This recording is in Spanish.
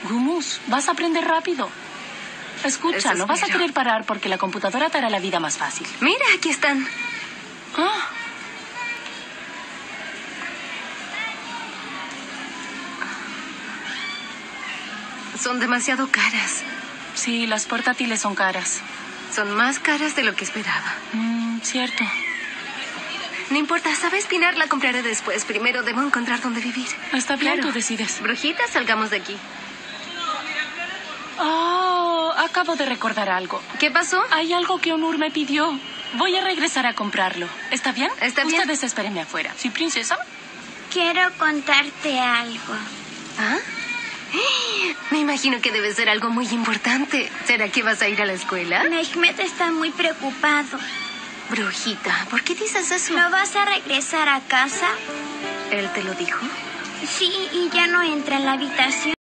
Gumus, vas a aprender rápido. Escucha, no vas a querer parar porque la computadora te hará la vida más fácil. Mira, aquí están. Ah. Son demasiado caras. Sí, las portátiles son caras. Son más caras de lo que esperaba. Cierto. No importa, ¿sabes, Pinar? La compraré después. Primero debo encontrar dónde vivir. Está bien, Claro. tú decides. Brujita, salgamos de aquí. Oh, acabo de recordar algo. ¿Qué pasó? Hay algo que Onur me pidió. Voy a regresar a comprarlo. ¿Está bien? Está bien. Ustedes espérenme afuera. ¿Sí, princesa? Quiero contarte algo. ¿Ah? Me imagino que debe ser algo muy importante. ¿Será que vas a ir a la escuela? Mehmet está muy preocupado. Brujita, ¿por qué dices eso? ¿No vas a regresar a casa? ¿Él te lo dijo? Sí, y ya no entra en la habitación.